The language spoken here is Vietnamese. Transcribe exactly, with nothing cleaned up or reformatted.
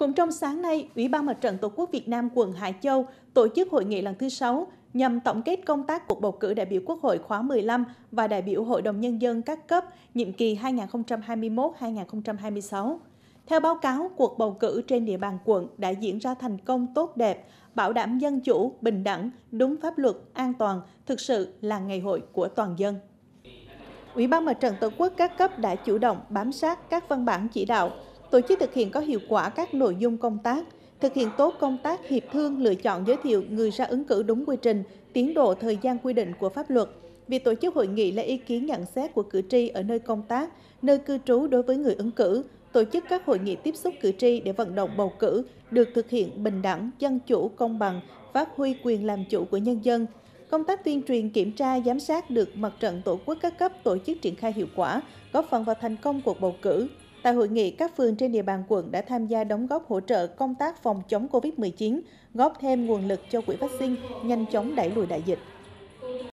Cũng trong sáng nay, Ủy ban Mặt trận Tổ quốc Việt Nam quận Hải Châu tổ chức hội nghị lần thứ sáu nhằm tổng kết công tác cuộc bầu cử đại biểu Quốc hội khóa mười lăm và đại biểu Hội đồng Nhân dân các cấp nhiệm kỳ hai nghìn không trăm hai mươi mốt đến hai nghìn không trăm hai mươi sáu. Theo báo cáo, cuộc bầu cử trên địa bàn quận đã diễn ra thành công tốt đẹp, bảo đảm dân chủ, bình đẳng, đúng pháp luật, an toàn, thực sự là ngày hội của toàn dân. Ủy ban Mặt trận Tổ quốc các cấp đã chủ động bám sát các văn bản chỉ đạo, tổ chức thực hiện có hiệu quả các nội dung công tác, thực hiện tốt công tác hiệp thương lựa chọn giới thiệu người ra ứng cử đúng quy trình, tiến độ thời gian quy định của pháp luật. Việc tổ chức hội nghị lấy ý kiến nhận xét của cử tri ở nơi công tác, nơi cư trú đối với người ứng cử, tổ chức các hội nghị tiếp xúc cử tri để vận động bầu cử được thực hiện bình đẳng, dân chủ, công bằng, phát huy quyền làm chủ của nhân dân. Công tác tuyên truyền, kiểm tra, giám sát được Mặt trận Tổ quốc các cấp tổ chức triển khai hiệu quả, góp phần vào thành công cuộc bầu cử. Tại hội nghị, các phường trên địa bàn quận đã tham gia đóng góp hỗ trợ công tác phòng chống Covid mười chín, góp thêm nguồn lực cho quỹ vaccine, nhanh chóng đẩy lùi đại dịch.